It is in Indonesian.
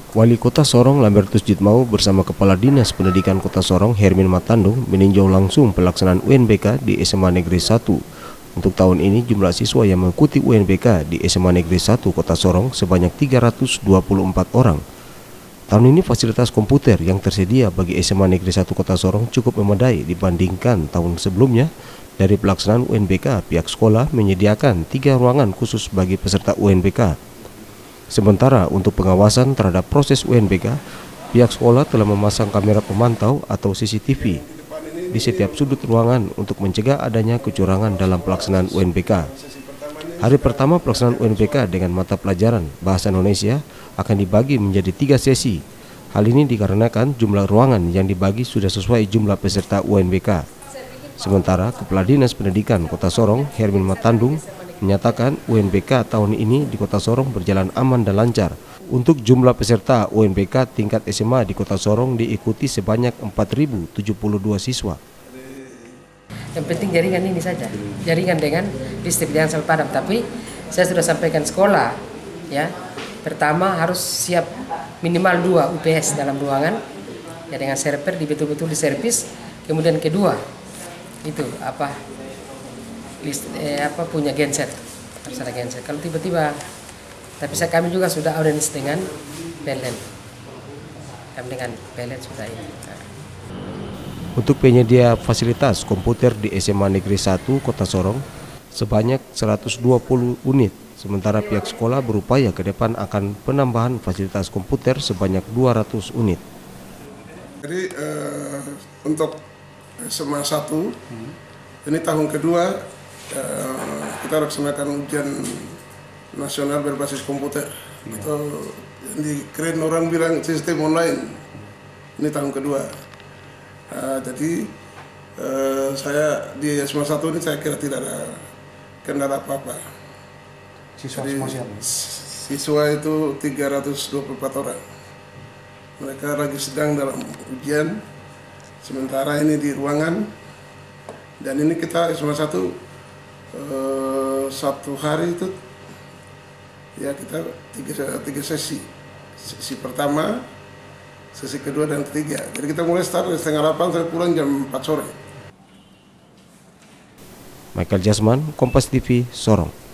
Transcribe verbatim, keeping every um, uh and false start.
Wali Kota Sorong Lambertus Jitmau bersama Kepala Dinas Pendidikan Kota Sorong Hermin Matandung meninjau langsung pelaksanaan U N B K di S M A Negeri satu. Untuk tahun ini jumlah siswa yang mengikuti U N B K di S M A Negeri satu Kota Sorong sebanyak tiga ratus dua puluh empat orang. Tahun ini fasilitas komputer yang tersedia bagi S M A Negeri satu Kota Sorong cukup memadai dibandingkan tahun sebelumnya. Dari pelaksanaan U N B K, pihak sekolah menyediakan tiga ruangan khusus bagi peserta U N B K. Sementara untuk pengawasan terhadap proses U N B K, pihak sekolah telah memasang kamera pemantau atau C C T V di setiap sudut ruangan untuk mencegah adanya kecurangan dalam pelaksanaan U N B K. Hari pertama pelaksanaan U N B K dengan mata pelajaran Bahasa Indonesia akan dibagi menjadi tiga sesi. Hal ini dikarenakan jumlah ruangan yang dibagi sudah sesuai jumlah peserta U N B K. Sementara Kepala Dinas Pendidikan Kota Sorong Hermin Matandung menyatakan U N B K tahun ini di Kota Sorong berjalan aman dan lancar. Untuk jumlah peserta U N B K tingkat S M A di Kota Sorong diikuti sebanyak empat ribu tujuh puluh dua siswa. Yang penting jaringan ini saja, jaringan dengan listrik jangan sampai padam. Tapi saya sudah sampaikan sekolah, ya pertama harus siap minimal dua U P S dalam ruangan, ya dengan server di betul-betul diservis. Kemudian kedua itu apa? List, eh, apa punya genset, harus ada genset. Kalau tiba-tiba, tapi saya kami juga sudah audiens dengan P L N, kami dengan P L N sudah ini. Nah. Untuk penyedia fasilitas komputer di S M A Negeri satu Kota Sorong sebanyak seratus dua puluh unit, sementara pihak sekolah berupaya ke depan akan penambahan fasilitas komputer sebanyak dua ratus unit. Jadi uh, untuk S M A satu hmm. ini tahun kedua. Uh, kita laksanakan ujian nasional berbasis komputer hmm. atau yang di keren orang bilang sistem online. Ini tahun kedua. Uh, jadi uh, saya di S M A satu ini saya kira tidak ada kendala apa-apa. Siswa jadi, siapa? Siswa itu tiga ratus dua puluh empat orang. Mereka lagi sedang dalam ujian. Sementara ini di ruangan. Dan ini kita S M A satu Uh, satu hari itu ya kita tiga, tiga sesi sesi pertama, sesi kedua dan ketiga. Jadi kita mulai start dari setengah delapan sampai pulang jam empat sore. Michael Jasman, Kompas T V, Sorong.